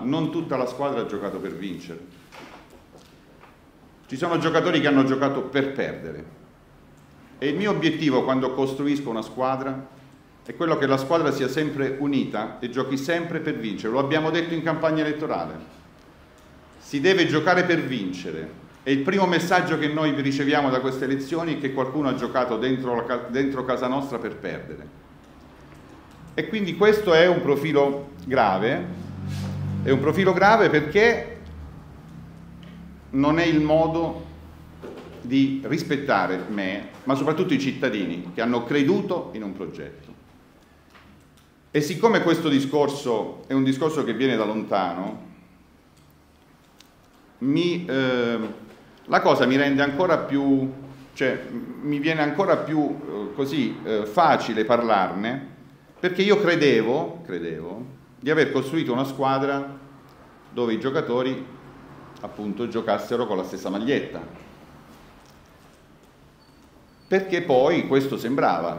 non tutta la squadra ha giocato per vincere. Ci sono giocatori che hanno giocato per perdere. E il mio obiettivo quando costruisco una squadra è quello che la squadra sia sempre unita e giochi sempre per vincere. Lo abbiamo detto in campagna elettorale. Si deve giocare per vincere. E il primo messaggio che noi riceviamo da queste elezioni è che qualcuno ha giocato dentro casa nostra per perdere. E quindi questo è un profilo grave. È un profilo grave perché non è il modo di rispettare me, ma soprattutto i cittadini che hanno creduto in un progetto. E siccome questo discorso è un discorso che viene da lontano, la cosa mi rende ancora più, mi viene ancora più facile parlarne, perché io credevo di aver costruito una squadra dove i giocatori appunto giocassero con la stessa maglietta, perché poi questo sembrava.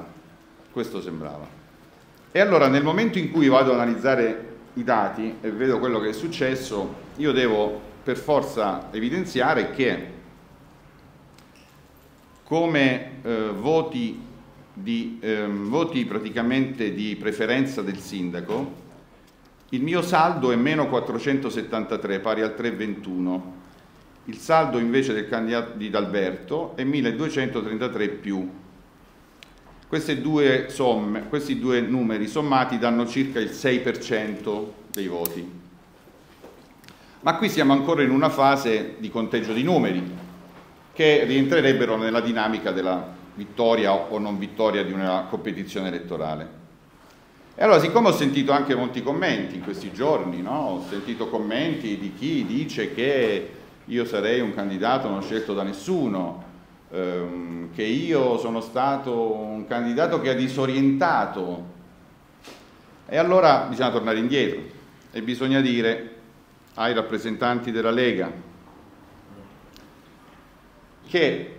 E allora nel momento in cui vado ad analizzare i dati e vedo quello che è successo, io devo per forza evidenziare che come voti praticamente di preferenza del sindaco, il mio saldo è meno 473, pari al 3,21. Il saldo invece del candidato di D'Alberto è 1233 più. Questi due numeri sommati danno circa il 6% dei voti. Ma qui siamo ancora in una fase di conteggio di numeri, che rientrerebbero nella dinamica della vittoria o non vittoria di una competizione elettorale. E allora, siccome ho sentito anche molti commenti in questi giorni, no? Ho sentito commenti di chi dice che io sarei un candidato non scelto da nessuno, che io sono stato un candidato che ha disorientato. E allora bisogna tornare indietro e bisogna dire ai rappresentanti della Lega che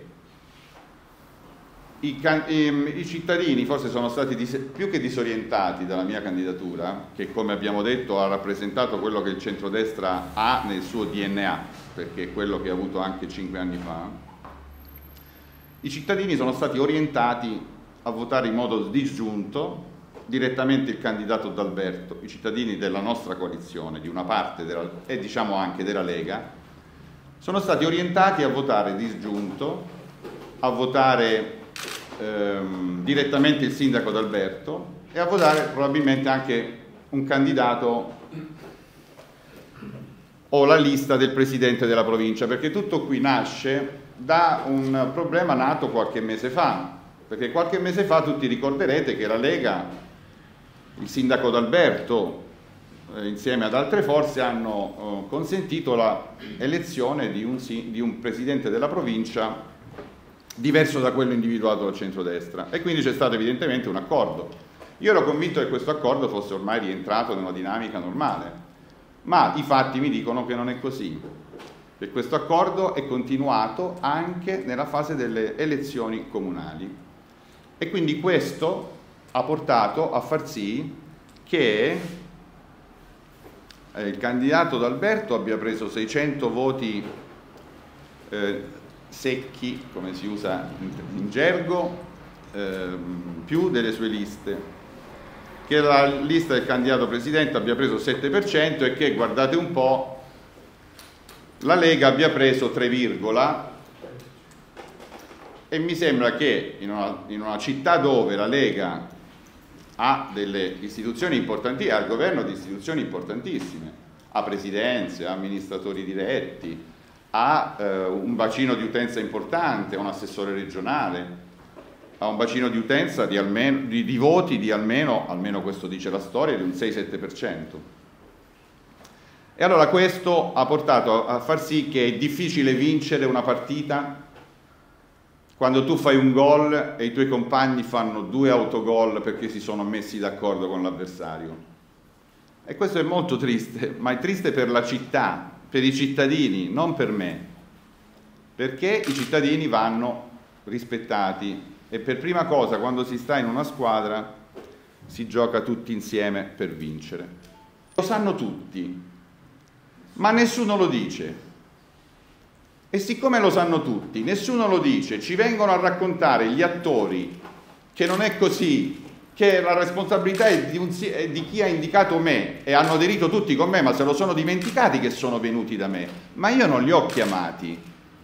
i cittadini forse sono stati più che disorientati dalla mia candidatura, che come abbiamo detto ha rappresentato quello che il centrodestra ha nel suo DNA, perché è quello che ha avuto anche 5 anni fa. I cittadini sono stati orientati a votare in modo disgiunto direttamente il candidato D'Alberto. I cittadini della nostra coalizione, di una parte e diciamo anche della Lega, sono stati orientati a votare disgiunto, a votare direttamente il sindaco D'Alberto e a votare probabilmente anche un candidato o la lista del presidente della provincia, perché tutto qui nasce da un problema nato qualche mese fa, perché qualche mese fa tutti ricorderete che la Lega, il sindaco D'Alberto insieme ad altre forze hanno consentito l'elezione di un presidente della provincia diverso da quello individuato dal centrodestra, e quindi c'è stato evidentemente un accordo. Io ero convinto che questo accordo fosse ormai rientrato in una dinamica normale, ma i fatti mi dicono che non è così, che questo accordo è continuato anche nella fase delle elezioni comunali, e quindi questo ha portato a far sì che il candidato D'Alberto abbia preso 600 voti secchi, come si usa in gergo, più delle sue liste, che la lista del candidato presidente abbia preso 7% e che, guardate un po', la Lega abbia preso 3, e mi sembra che in una città dove la Lega ha delle istituzioni importanti, ha il governo di istituzioni importantissime, ha presidenze, ha amministratori diretti, ha un bacino di utenza importante, ha un assessore regionale, ha un bacino di utenza di voti di almeno questo dice la storia, di un 6-7%. E allora questo ha portato a far sì che è difficile vincere una partita quando tu fai un gol e i tuoi compagni fanno 2 autogol perché si sono messi d'accordo con l'avversario. E questo è molto triste, ma è triste per la città, per i cittadini, non per me, perché i cittadini vanno rispettati e per prima cosa quando si sta in una squadra si gioca tutti insieme per vincere. Lo sanno tutti, ma nessuno lo dice. E siccome lo sanno tutti, nessuno lo dice, ci vengono a raccontare gli attori che non è così, che la responsabilità è di chi ha indicato me, e hanno aderito tutti con me, ma se lo sono dimenticati che sono venuti da me. Ma io non li ho chiamati,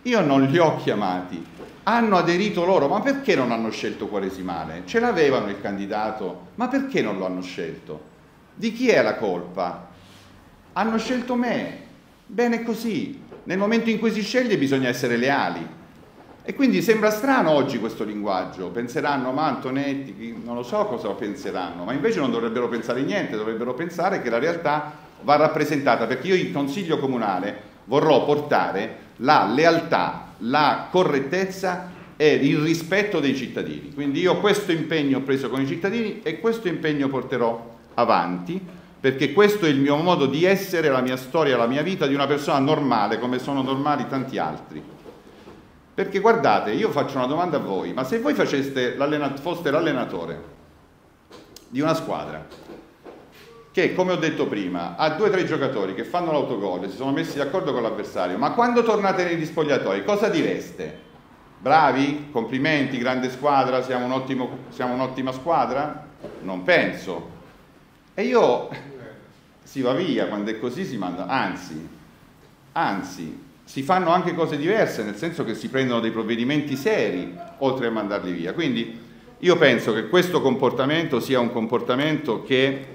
hanno aderito loro. Ma perché non hanno scelto Quaresimale? Ce l'avevano il candidato, ma perché non lo hanno scelto? Di chi è la colpa? Hanno scelto me, bene così. Nel momento in cui si sceglie bisogna essere leali. E quindi sembra strano oggi questo linguaggio. Penseranno, ma Antonetti, non lo so cosa penseranno, ma invece non dovrebbero pensare niente, dovrebbero pensare che la realtà va rappresentata, perché io in Consiglio Comunale vorrò portare la lealtà, la correttezza e il rispetto dei cittadini. Quindi io questo impegno ho preso con i cittadini e questo impegno porterò avanti, perché questo è il mio modo di essere, la mia storia, la mia vita di una persona normale, come sono normali tanti altri. Perché guardate, io faccio una domanda a voi, ma se voi foste l'allenatore di una squadra che, come ho detto prima, ha 2 o 3 giocatori che fanno l'autogol, si sono messi d'accordo con l'avversario, ma quando tornate negli spogliatoi cosa direste? Bravi? Complimenti, grande squadra, siamo un'ottima squadra? Non penso. E io si va via, quando è così si manda, anzi, si fanno anche cose diverse, nel senso che si prendono dei provvedimenti seri, oltre a mandarli via. Quindi io penso che questo comportamento sia un comportamento che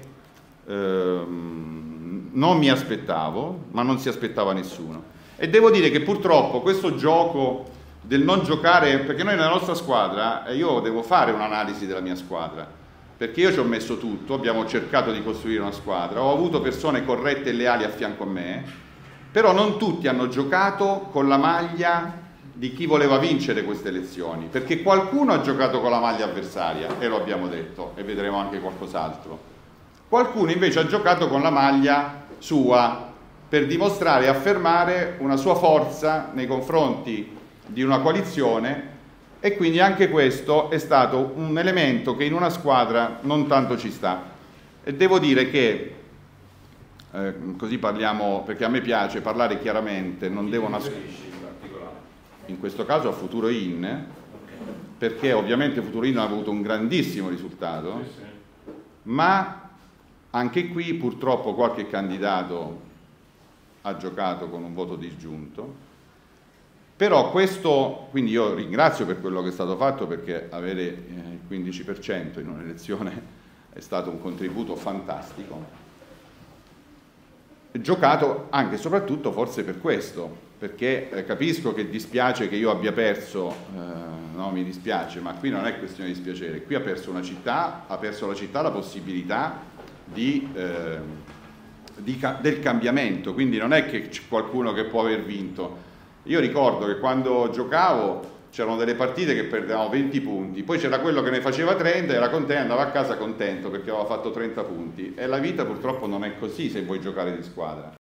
non mi aspettavo, ma non si aspettava nessuno. E devo dire che purtroppo questo gioco del non giocare, perché noi nella nostra squadra, io devo fare un'analisi della mia squadra, perché io ci ho messo tutto, abbiamo cercato di costruire una squadra, ho avuto persone corrette e leali a fianco a me, però non tutti hanno giocato con la maglia di chi voleva vincere queste elezioni, perché qualcuno ha giocato con la maglia avversaria, e lo abbiamo detto, e vedremo anche qualcos'altro. Qualcuno invece ha giocato con la maglia sua, per dimostrare e affermare una sua forza nei confronti di una coalizione, e quindi anche questo è stato un elemento che in una squadra non tanto ci sta. E devo dire che così parliamo, perché a me piace parlare chiaramente, non devo nascondere. In questo caso a Futuro In, perché ovviamente Futuro In ha avuto un grandissimo risultato, ma anche qui purtroppo qualche candidato ha giocato con un voto disgiunto. Però questo, quindi io ringrazio per quello che è stato fatto, perché avere il 15% in un'elezione è stato un contributo fantastico. Giocato anche e soprattutto forse per questo, perché capisco che dispiace che io abbia perso, no, mi dispiace, ma qui non è questione di dispiacere, qui ha perso una città, ha perso la città la possibilità del cambiamento, quindi non è che c'è qualcuno che può aver vinto. Io ricordo che quando giocavo c'erano delle partite che perdevamo 20 punti, poi c'era quello che ne faceva 30, era contento, andava a casa contento perché aveva fatto 30 punti, e la vita purtroppo non è così se vuoi giocare di squadra.